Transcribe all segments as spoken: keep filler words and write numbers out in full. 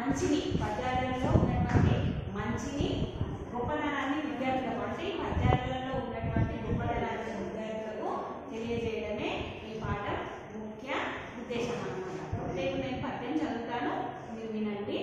మంచిని పద్యాలలో ఉన్నటువంటి మంచిని గొప్పదనాన్ని విద్యార్థులకు అంటే ఈ పద్యాలలో ఉన్నటువంటి గొప్పదనాన్ని విద్యార్థులకు తెలియజేయడమే ఈ పాఠం ముఖ్య ఉద్దేశం అన్నమాట. రేపు నేను పద్యం చదువుతాను, మీరు వినండి.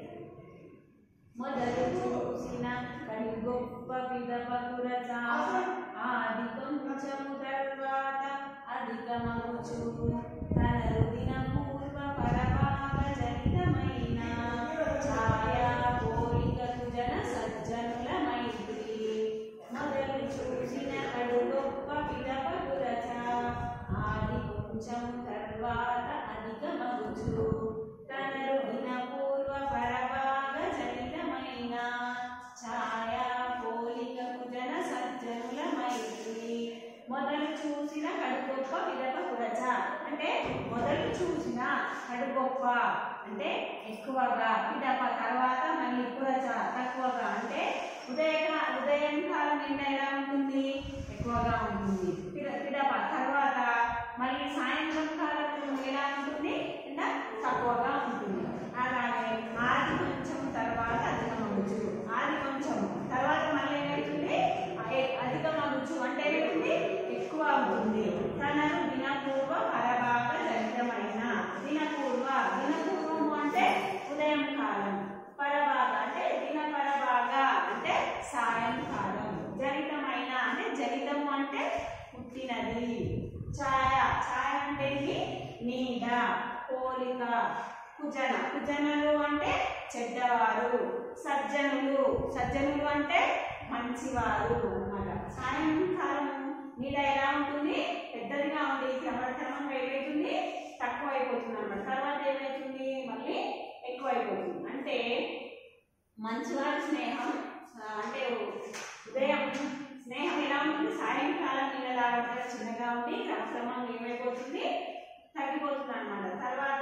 మొదలు చూసిన కడి గొప్ప విధవకురచ ఆది కొంచెము తర్వాత అధికమగుచు తన రుదిన పూర్వ పరభాగ జనితమైన ఛాయా పోలికకు జన సజ్జనుల మైత్రి. మొదలు చూసిన కడు గొప్ప విధవకురచ ఆది కొంచెము తర్వాత అధికమగుచు తన రుదిన పూర్వ పరభాగ జనితమైన ఛాయా పోలికకు జన సజ్జనుల మైత్రి. మొదలు చూసిన కడు గొప్ప విడప కురచ అంటే మొదలు చూసిన కడు గొప్ప అంటే ఎక్కువగా, విడప తర్వాత మళ్ళీ కురచ తక్కువగా అంటే ఉదయ ఉదయం కాలం ఎండ ఎలా ఉంటుంది, ఎక్కువగా ఉంటుంది. విడప తర్వాత మళ్ళీ సాయంత్రం కాలం ఎలా ఉంటుంది, ఎండ తక్కువగా ఉంటుంది. అలాగే ఆది కొంచెం తర్వాత అధికమగుచు, ఆది కొంచెం తర్వాత మళ్ళీ ఏమవుతుంది, అధికమగుచు అంటే ఏమవుతుంది, ఎక్కువ అవుతుంది. తనను దినపూర్వ పరభాగ జనితమైన, దినపూర్వ దినపూర్వము అంటే ఉదయం కాలం, పరభాగ అంటే దిన పరభాగ అంటే సాయంకాలం, జనితమైన అంటే జనితము అంటే పుట్టినది, ఛాయ ఛాయ అంటే నీడ, పోలిక, కుజన కుజనులు అంటే చెడ్డవారు, సజ్జనులు సజ్జనులు అంటే మంచివారు అన్నమాట. సాయంకాలం నీడ ఎలా ఉంటుంది, పెద్దదిగా ఉంది, క్రమక్రమంగా ఏమవుతుంది, తక్కువ అయిపోతుంది అన్నమాట. తర్వాత ఏమవుతుంది, మళ్ళీ ఎక్కువ అయిపోతుంది. అంటే మంచివారి స్నేహం అంటే ఉదయం స్నేహం ఎలా ఉంటుంది, సాయంకాలం నీడలాగా చిన్నగా ఉండి క్రమక్రమంగా ఏమైపోతుంది, తగ్గిపోతుంది అన్నమాట. తర్వాత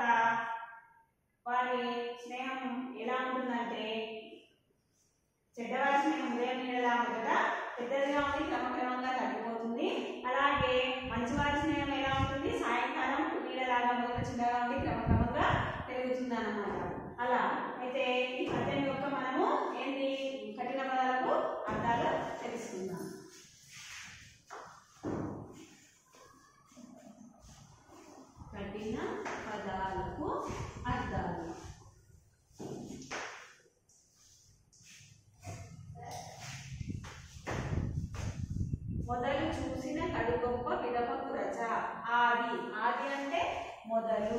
వారి స్నేహం ఎలా ఉంటుందంటే చెడ్డవారి స్నేహం ఉదయం నీడలా ఉంటుందా, పెద్దదిగా ఉండి క్రమక్రమంగా తగ్గిపోతుంది. అలాగే మంచివారి స్నేహం ఎలా ఉంటుంది, సాయంకాలం నీడలాగా మొదట చిన్నగా ఉండి క్రమక్రమంగా పెరుగుతుంది అన్నమాట. అలా అయితే ఈ పద్యం యొక్క మనము ఏంటి కఠిన పదాలకు అర్థాలు తెలుసుకుందాం. కఠిన పదాలకు అర్థాలు. మొదలు చూసిన కడు గొప్ప విడప కురచ, ఆది ఆది అంటే మొదలు,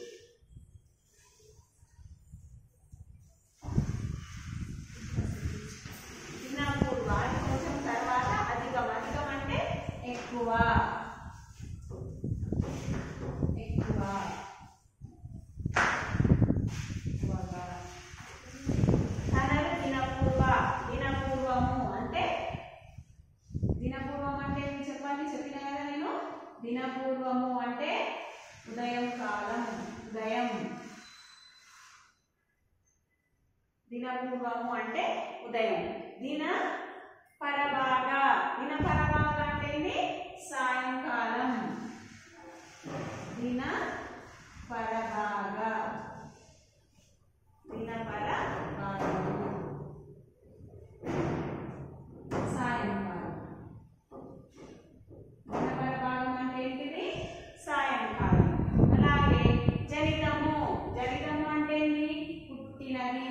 దినపూర్వ ఆది కొంచెం తర్వాత అధికం, అధికం అంటే ఎక్కువ ఎక్కువ తనలు దినపూర్వ దినపూర్వము అంటే దినపూర్వం అంటే చెప్పండి, చెప్పిన కదా నేను. దినపూర్వము అంటే ఉదయం కాలం, ఉదయం. దినపూర్వము అంటే ఉదయం. దిన పరభాగ దిన పరభాగ అంటే సాయంకాలం, దిన పరభాగ దిన పరభాగము సాయంకాలం. దిన పరభాగం అంటే ఏంటిది, సాయంకాలం. అలాగే జనితము జనితము అంటే పుట్టినది,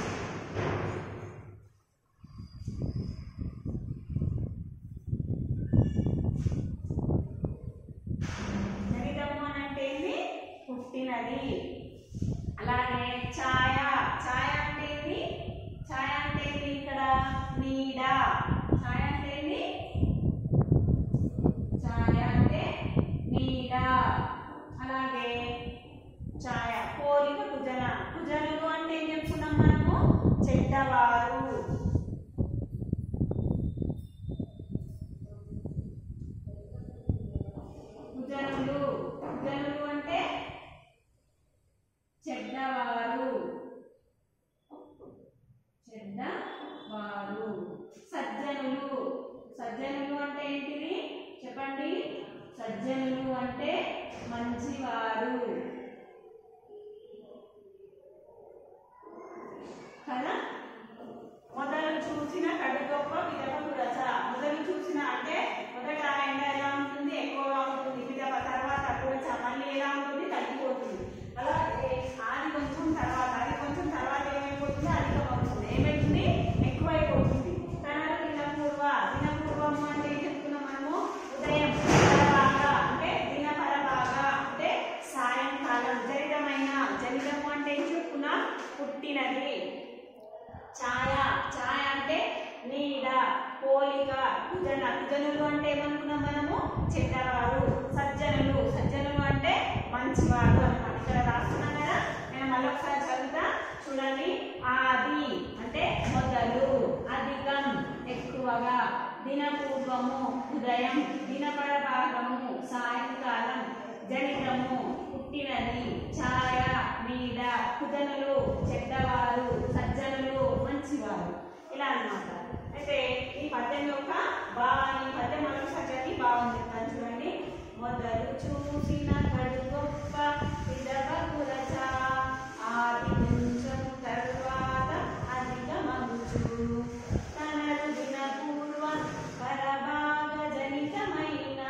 జనితము అని అంటే పుట్టినది. అలాగే ఛాయ ఛాయ అంటే ఏంటి, ఛాయ అంటే ఏంటి ఇక్కడ నీడ, ఛాయ అంటే ఏంటి, ఛాయ అంటే నీడ. అలాగే ఛాయ పోలిక కుజన, కుజనులు అంటే ఏం చెప్పుకున్నాం మనము, చెడ్డవారు. కుజనులు కుజనులు అంటే చెడ్డవారు, చెడ్డవారు. సజ్జనులు సజ్జనులు అంటే ఏంటిది చెప్పండి, సజ్జనులు అంటే మంచివారు. కదా. మొదలు చూసిన కడు గొప్ప పిదపకు రచ. మొదలు చూసిన అంటే మొదట ఎండ ఎలా ఉంటుంది, ఎక్కువగా ఉంటుంది. పిదప తర్వాత కురచ మళ్ళీ ఎలా ఉంటుంది, తగ్గిపోతుంది. అలాగే ఆది కొంచెం తర్వాత, అది కొంచెం తర్వాత ఏమైపోతుంది, అధికమవుతుంది. ఏమైతుంది, ఎక్కువైపోతుంది. తనలు దినపూర్వ. దినపూర్వము అంటే ఏం చెప్తున్నాం మనము, ఉదయం. పరభాగ అంటే దినపరభాగ అంటే సాయంకాలం. జనితమైన. జనితము అంటే ఏం చెప్పుకున్నాం, పుట్టినది. ఛాయ. ఛాయ అంటే నీడ, పోలిక. కుజన. కుజనులు అంటే ఏమనుకున్నాం మనము, చెడ్డవారు. సజ్జనులు. సజ్జనులు అంటే మంచివారు అన్నమాట. ఇక్కడ రాస్తున్నాం కదా, నేను మళ్ళీ ఒకసారి చదువుతా చూడండి. ఆది అంటే మొదలు, అధికం ఎక్కువగా, దినపూర్వము ఉదయం, దినపర భాగము సాయంకాలం, జనితము పుట్టినది, ఛాయ నీడ, కుజనులు చెడ్డవారు, సజ్జనులు మంచివారు. ఇలా అన్నమాట. అయితే ఈ పద్యం యొక్క భావాన్ని, పద్యం మరొకసారి భావం చెప్తాను చూడండి. మొదలు చూసిన కడు గొప్ప పిదపకు రచ, ఆది కొంచెం తరువాత అధికమగుచు, తనరు దినపూర్వ పరభాగ జనితమైన,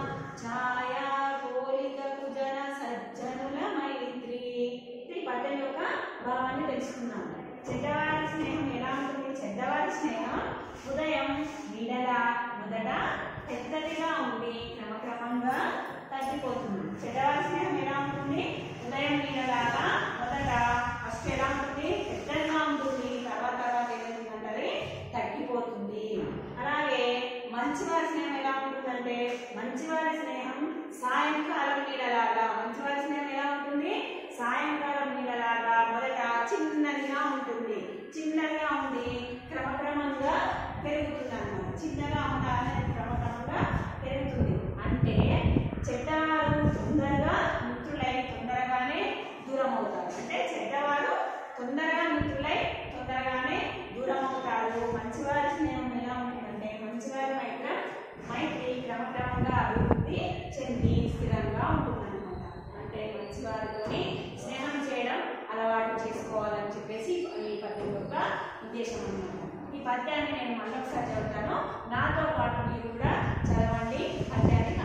ఛాయ పోలిక కుజన సజ్జనుల మైత్రి. ఈ పద్యం యొక్క భావాన్ని తెలుసుకున్నాం. చెడ్డవారి స్నేహం ఎలా ఉంటుంది, చెడ్డవారి స్నేహం ఉదయం నీడలా మొదట పెద్దదిగా ఉండి క్రమక్రమంగా తగ్గిపోతుంది. చెడ్డవారి స్నేహం ఎలా ఉంటుంది, ఉదయం నీడలాగా మొదట ఫస్ట్ ఎలా ఉంటుంది, పెద్దదిగా ఉంటుంది. తర్వాత తర్వాత ఏమవుతుందంటే తగ్గిపోతుంది. అలాగే మంచివారి స్నేహం ఎలా ఉంటుందంటే, మంచివారి స్నేహం సాయంకాలం నీడలాగా. మంచివారి స్నేహం ఎలా ఉంటుంది, సాయంకాలం నీడలాగా మొదట చిన్నదిగా ఉంటుంది. చిన్నగా ఉండి క్రమక్రమంగా పెరుగుతుంది అన్నమాట. చిన్నగా ఉండాలని క్రమక్రమంగా పెరుగుతుంది. అంటే చెడ్డవారు తొందరగా మిత్రులై తొందరగానే దూరం అవుతారు. అంటే చెడ్డవారు తొందరగా మిత్రులై తొందరగానే దూరం అవుతారు. మంచివారి స్నేహం ఎలా ఉంటుందంటే, మంచివారి మైత్ర మైత్రి క్రమక్రమంగా అభివృద్ధి చెంది స్థిరంగా ఉంటుందన్నమాట. అంటే మంచివారితోని స్నేహం చేయడం అలవాటు చేసుకోవాలని చెప్పేసి ఈ పద్యం యొక్క ఉద్దేశం అన్నమాట. ఈ పద్యాన్ని నేను మళ్ళొకసారి చదువుతాను, నాతో పాటు మీరు కూడా చదవండి. పద్యాన్ని